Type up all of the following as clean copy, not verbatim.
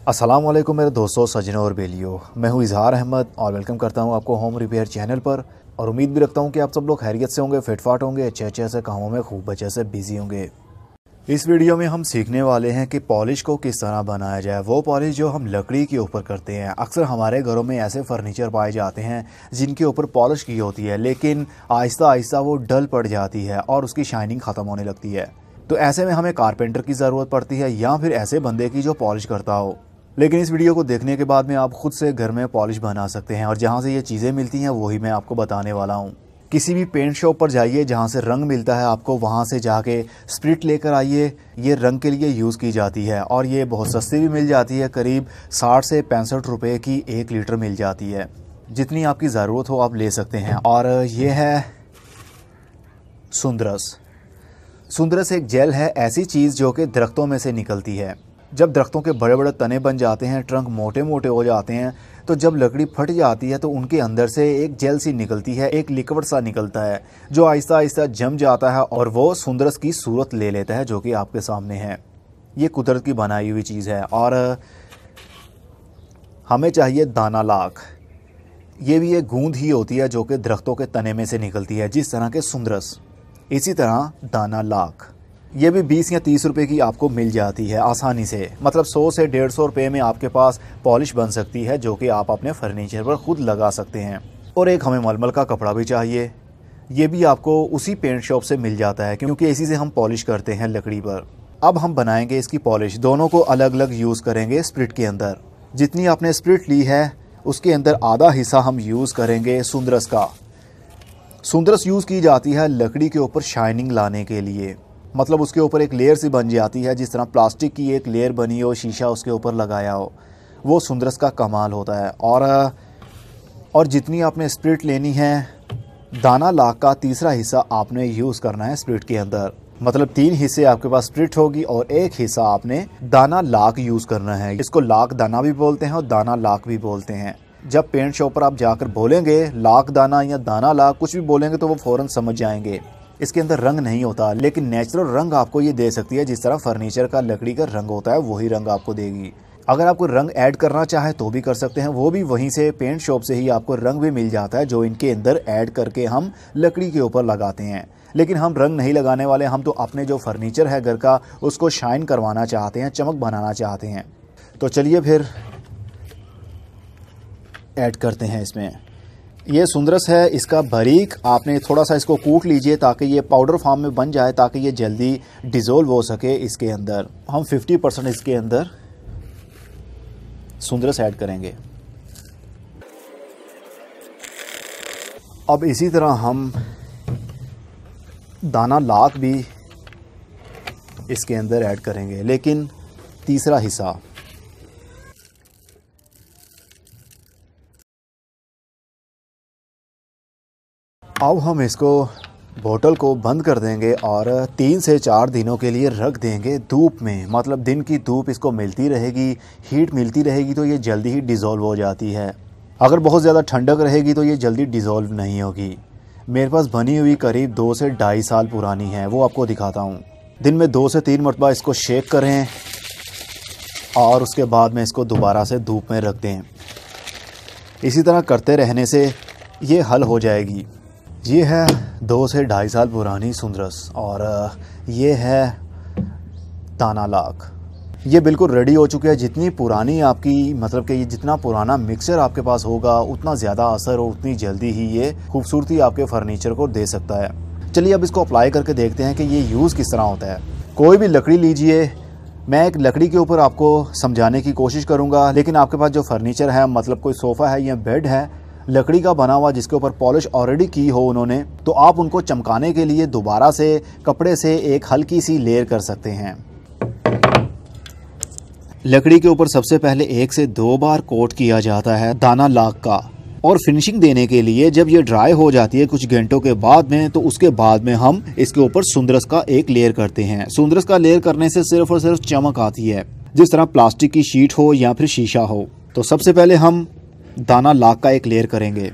अस्सलाम वालेकुम मेरे दोस्तों, सज्जनों और बेलियों। मैं हूं इजहार अहमद और वेलकम करता हूं आपको होम रिपेयर चैनल पर। और उम्मीद भी रखता हूं कि आप सब लोग खैरियत से होंगे, फिटफाट होंगे, अच्छे अच्छे से कामों में खूब अच्छे से बिजी होंगे। इस वीडियो में हम सीखने वाले हैं कि पॉलिश को किस तरह बनाया जाए। वो पॉलिश जो हम लकड़ी के ऊपर करते हैं। अक्सर हमारे घरों में ऐसे फर्नीचर पाए जाते हैं जिनके ऊपर पॉलिश की होती है, लेकिन आहिस्ता आहिस्ता वो डल पड़ जाती है और उसकी शाइनिंग ख़त्म होने लगती है। तो ऐसे में हमें कारपेंटर की ज़रूरत पड़ती है या फिर ऐसे बंदे की जो पॉलिश करता हो। लेकिन इस वीडियो को देखने के बाद में आप खुद से घर में पॉलिश बना सकते हैं और जहाँ से ये चीज़ें मिलती हैं वही मैं आपको बताने वाला हूँ। किसी भी पेंट शॉप पर जाइए जहाँ से रंग मिलता है आपको, वहाँ से जाके स्प्रिट लेकर आइए। ये रंग के लिए यूज़ की जाती है और ये बहुत सस्ती भी मिल जाती है। करीब 60 से 65 रुपये की 1 लीटर मिल जाती है। जितनी आपकी ज़रूरत हो आप ले सकते हैं। और ये है सुंदरस। सुंदरस एक जेल है, ऐसी चीज़ जो कि दरख्तों में से निकलती है। जब दरख्तों के बड़े बड़े तने बन जाते हैं, ट्रंक मोटे मोटे हो जाते हैं, तो जब लकड़ी फट जाती है तो उनके अंदर से एक जेल सी निकलती है, एक लिक्विड सा निकलता है जो आहिस्ता आहिस्ता जम जाता है और वो सुंदरस की सूरत ले लेता है, जो कि आपके सामने है। ये कुदरत की बनाई हुई चीज़ है। और हमें चाहिए दाना लाख। ये भी एक गूंद ही होती है जो कि दरख्तों के तने में से निकलती है, जिस तरह के सुंदरस, इसी तरह दाना लाख। ये भी 20 या 30 रुपए की आपको मिल जाती है आसानी से। मतलब 100 से 150 रुपये में आपके पास पॉलिश बन सकती है, जो कि आप अपने फर्नीचर पर खुद लगा सकते हैं। और एक हमें मलमल का कपड़ा भी चाहिए। ये भी आपको उसी पेंट शॉप से मिल जाता है, क्योंकि इसी से हम पॉलिश करते हैं लकड़ी पर। अब हम बनाएंगे इसकी पॉलिश। दोनों को अलग अलग यूज़ करेंगे स्प्रिट के अंदर। जितनी आपने स्प्रिट ली है उसके अंदर आधा हिस्सा हम यूज़ करेंगे सुंदरस का। सुंदरस यूज़ की जाती है लकड़ी के ऊपर शाइनिंग लाने के लिए। मतलब उसके ऊपर एक लेयर सी बन जाती है, जिस तरह प्लास्टिक की एक लेयर बनी हो, शीशा उसके ऊपर लगाया हो। वो सुंदरस का कमाल होता है। और जितनी आपने स्प्रिट लेनी है, दाना लाख का तीसरा हिस्सा आपने यूज़ करना है स्प्रिट के अंदर। मतलब 3 हिस्से आपके पास स्प्रिट होगी और एक हिस्सा आपने दाना लाख यूज़ करना है। इसको लाख दाना भी बोलते हैं और दाना लाख भी बोलते हैं। जब पेंट शॉप पर आप जाकर बोलेंगे लाख दाना या दाना लाख, कुछ भी बोलेंगे तो वो फ़ौरन समझ जाएंगे। इसके अंदर रंग नहीं होता, लेकिन नेचुरल रंग आपको ये दे सकती है। जिस तरह फर्नीचर का लकड़ी का रंग होता है वही रंग आपको देगी। अगर आपको रंग ऐड करना चाहे तो भी कर सकते हैं, वो भी वहीं से पेंट शॉप से ही आपको रंग भी मिल जाता है, जो इनके अंदर ऐड करके हम लकड़ी के ऊपर लगाते हैं। लेकिन हम रंग नहीं लगाने वाले, हम तो अपने जो फर्नीचर है घर का उसको शाइन करवाना चाहते हैं, चमक बनाना चाहते हैं। तो चलिए फिर ऐड करते हैं इसमें। ये सुंदरस है, इसका बारीक आपने थोड़ा सा इसको कूट लीजिए ताकि ये पाउडर फॉर्म में बन जाए, ताकि ये जल्दी डिज़ोल्व हो सके। इसके अंदर हम 50% इसके अंदर सुंदरस ऐड करेंगे। अब इसी तरह हम दाना लाख भी इसके अंदर ऐड करेंगे, लेकिन तीसरा हिस्सा। अब हम इसको बोतल को बंद कर देंगे और 3 से 4 दिनों के लिए रख देंगे धूप में। मतलब दिन की धूप इसको मिलती रहेगी, हीट मिलती रहेगी, तो ये जल्दी ही डिज़ोल्व हो जाती है। अगर बहुत ज़्यादा ठंडक रहेगी तो ये जल्दी डिज़ोल्व नहीं होगी। मेरे पास बनी हुई करीब 2 से ढाई साल पुरानी है, वो आपको दिखाता हूँ। दिन में 2 से 3 मरतबा इसको शेक करें और उसके बाद में इसको दोबारा से धूप में रख दें। इसी तरह करते रहने से ये हल हो जाएगी। ये है 2 से ढाई साल पुरानी सुंदरस और ये है दाना लाख। ये बिल्कुल रेडी हो चुके हैं। जितनी पुरानी आपकी, मतलब कि ये जितना पुराना मिक्सचर आपके पास होगा उतना ज़्यादा असर और उतनी जल्दी ही ये खूबसूरती आपके फर्नीचर को दे सकता है। चलिए अब इसको अप्लाई करके देखते हैं कि ये यूज़ किस तरह होता है। कोई भी लकड़ी लीजिए, मैं एक लकड़ी के ऊपर आपको समझाने की कोशिश करूँगा, लेकिन आपके पास जो फर्नीचर है, मतलब कोई सोफ़ा है या बेड है लकड़ी का बना हुआ जिसके ऊपर पॉलिश ऑलरेडी की हो उन्होंने, तो आप उनको चमकाने के लिए दोबारा से कपड़े से एक हल्की सी लेयर कर सकते हैं। लकड़ी के ऊपर सबसे पहले 1 से 2 बार कोट किया जाता है दाना लाख का। और फिनिशिंग देने के लिए जब ये ड्राई हो जाती है कुछ घंटों के बाद में, तो उसके बाद में हम इसके ऊपर सुंदरस का एक लेयर करते हैं। सुंदरस का लेयर करने से सिर्फ और सिर्फ चमक आती है, जिस तरह प्लास्टिक की शीट हो या फिर शीशा हो। तो सबसे पहले हम दाना लाख का एक लेयर करेंगे।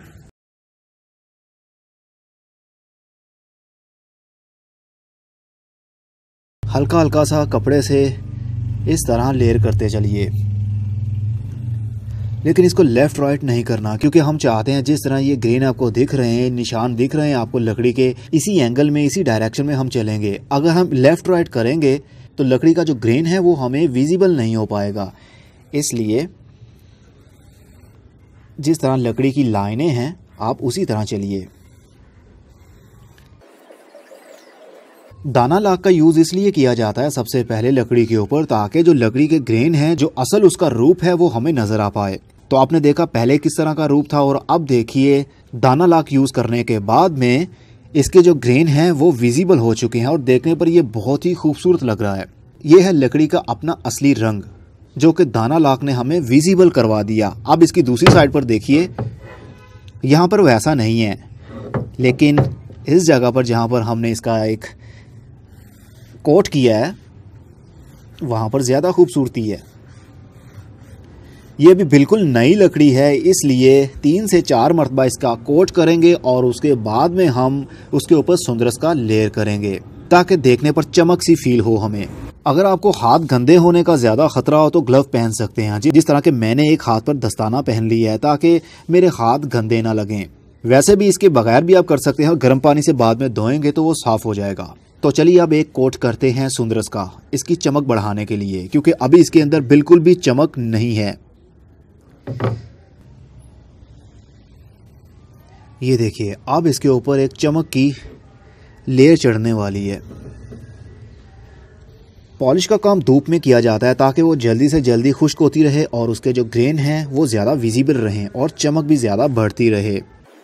हल्का हल्का सा कपड़े से इस तरह लेयर करते चलिए। लेकिन इसको लेफ़्ट राइट नहीं करना, क्योंकि हम चाहते हैं जिस तरह ये ग्रेन आपको दिख रहे हैं, निशान दिख रहे हैं आपको लकड़ी के, इसी एंगल में, इसी डायरेक्शन में हम चलेंगे। अगर हम लेफ़्ट राइट करेंगे तो लकड़ी का जो ग्रेन है वो हमें विजिबल नहीं हो पाएगा। इसलिए जिस तरह लकड़ी की लाइनें हैं आप उसी तरह चलिए। दाना लाख का यूज़ इसलिए किया जाता है सबसे पहले लकड़ी के ऊपर, ताकि जो लकड़ी के ग्रेन है, जो असल उसका रूप है, वो हमें नज़र आ पाए। तो आपने देखा पहले किस तरह का रूप था, और अब देखिए दाना लाख यूज़ करने के बाद में इसके जो ग्रेन हैं वो विजिबल हो चुके हैं, और देखने पर ये बहुत ही खूबसूरत लग रहा है। ये है लकड़ी का अपना असली रंग, जो कि दाना लाख ने हमें विजिबल करवा दिया। अब इसकी दूसरी साइड पर देखिए, यहाँ पर वैसा नहीं है, लेकिन इस जगह पर जहाँ पर हमने इसका एक कोट किया है वहाँ पर ज़्यादा खूबसूरती है। ये भी बिल्कुल नई लकड़ी है, इसलिए 3 से 4 मरतबा इसका कोट करेंगे और उसके बाद में हम उसके ऊपर सुंदरस का लेयर करेंगे, ताकि देखने पर चमक सी फील हो हमें। अगर आपको हाथ गंदे होने का ज़्यादा ख़तरा हो तो ग्लव पहन सकते हैं, जिस तरह के मैंने एक हाथ पर दस्ताना पहन लिया है, ताकि मेरे हाथ गंदे ना लगें। वैसे भी इसके बगैर भी आप कर सकते हैं, और गर्म पानी से बाद में धोएंगे तो वो साफ़ हो जाएगा। तो चलिए अब एक कोट करते हैं सुंदरस का, इसकी चमक बढ़ाने के लिए, क्योंकि अभी इसके अंदर बिल्कुल भी चमक नहीं है। ये देखिए अब इसके ऊपर एक चमक की लेयर चढ़ने वाली है। पॉलिश का काम धूप में किया जाता है ताकि वो जल्दी से जल्दी खुश्क होती रहे और उसके जो ग्रेन हैं वो ज़्यादा विजिबल रहें और चमक भी ज़्यादा बढ़ती रहे।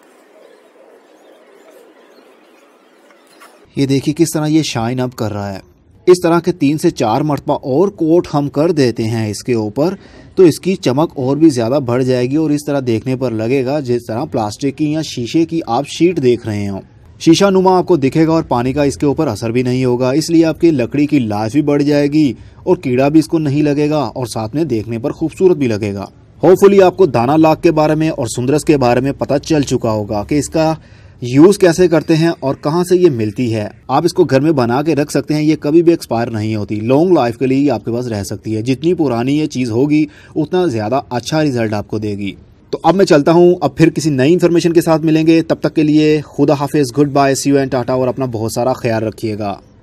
ये देखिए किस तरह ये शाइन अप कर रहा है। इस तरह के 3 से 4 मरतबा और कोट हम कर देते हैं इसके ऊपर, तो इसकी चमक और भी ज़्यादा बढ़ जाएगी, और इस तरह देखने पर लगेगा जिस तरह प्लास्टिक की या शीशे की आप शीट देख रहे हो। शीशा नुमा आपको दिखेगा और पानी का इसके ऊपर असर भी नहीं होगा, इसलिए आपकी लकड़ी की लाइफ भी बढ़ जाएगी और कीड़ा भी इसको नहीं लगेगा, और साथ में देखने पर खूबसूरत भी लगेगा। होपफुली आपको दाना लाख के बारे में और सुंदरस के बारे में पता चल चुका होगा कि इसका यूज़ कैसे करते हैं और कहाँ से ये मिलती है। आप इसको घर में बना के रख सकते हैं, ये कभी भी एक्सपायर नहीं होती, लॉन्ग लाइफ के लिए ही आपके पास रह सकती है। जितनी पुरानी ये चीज़ होगी उतना ज़्यादा अच्छा रिजल्ट आपको देगी। तो अब मैं चलता हूँ, अब फिर किसी नई इन्फॉर्मेशन के साथ मिलेंगे। तब तक के लिए खुदा हाफिज़, good bye, see you and tata, और अपना बहुत सारा ख्याल रखिएगा।